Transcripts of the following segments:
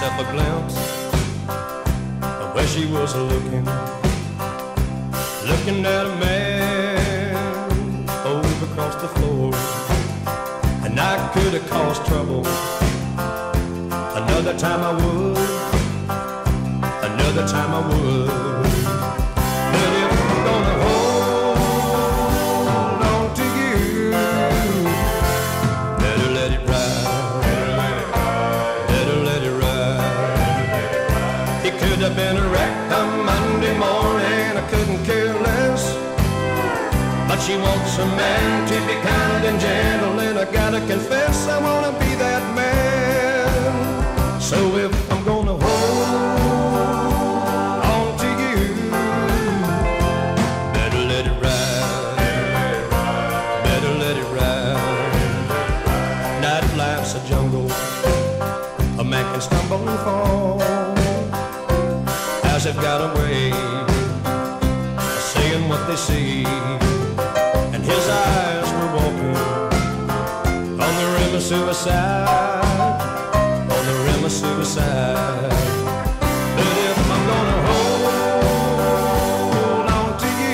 myself a glimpse of where she was looking at a man over across the floor. And I could have caused trouble, another time I would, another time I would. But if I'm gonna hold on to you, better let it ride, better let it ride. It could have been a wreck on Monday morning, I couldn't care less. But she wants a man to be kind and gentle, and I gotta confess I wanna be that man. So if I'm gonna hold on to you, better let it ride, better let it ride. Night life's a jungle, a man can stumble and fall, as they've got a way of saying what they see. And his eyes were walking on the rim of suicide, on the rim of suicide. But if I'm gonna hold on to you,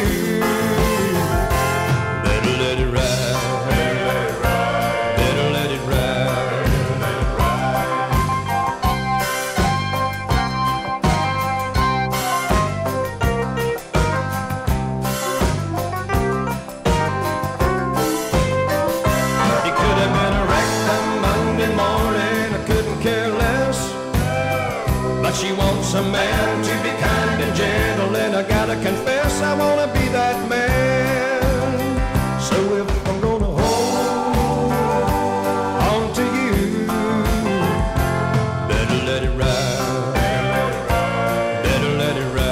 better let it ride, better let it ride. It could have been a wreck on Monday morning, I couldn't care less. But she wants a man to be kind and gentle, and I gotta confess I wanna be that man. So if I'm gonna hold on to you, better let it ride, better let it ride.